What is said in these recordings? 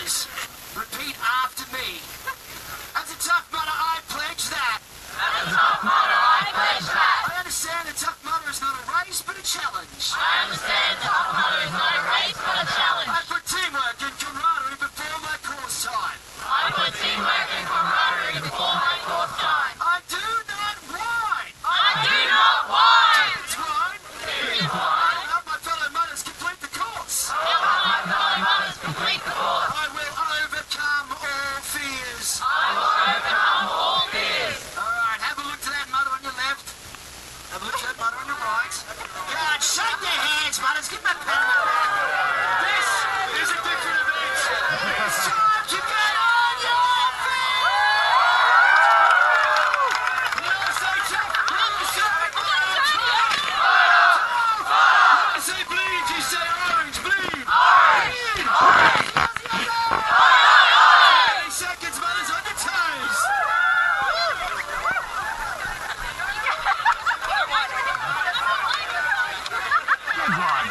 is. Repeat after me. As a tough mudder, I pledge that. As a tough mudder, I pledge that. I understand a tough mudder is not a race, but a challenge. I understand tough mudder is not a race, but a challenge. I put teamwork and camaraderie before my course time. I put teamwork and camaraderie before my course time. I do not whine. I do not whine. It's whine. It's whine. I help my fellow mudders complete the course. Help my fellow mudders complete the course. I will overcome all fears. I will overcome all fears. All right, have a look to that mudder on your left. Have a look to that mudder on your right. God, shake their hands, mudders. Give me a pen in the back. This is a different event. It's time to get on your feet. You all say tough. You all say orange. You say bleed. You say orange. Bleed. Bleed. 30 seconds, mudders, on your toes. Good one.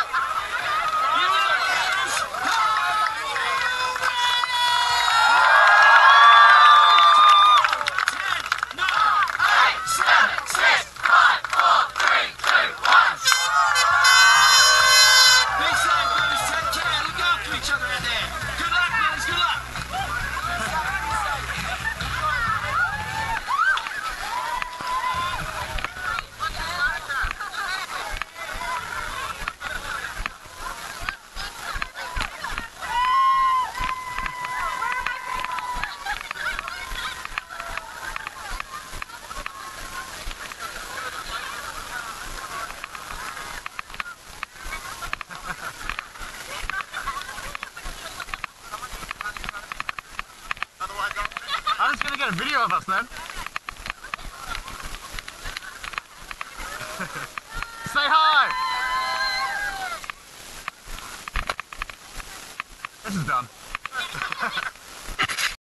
I'm just gonna get a video of us, man. Say hi! This is done.